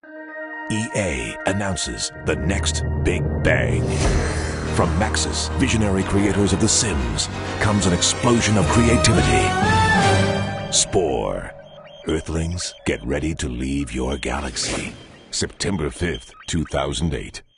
EA announces the next big bang. From Maxis, visionary creators of The Sims, comes an explosion of creativity. Spore. Earthlings, get ready to leave your galaxy. September 5th, 2008.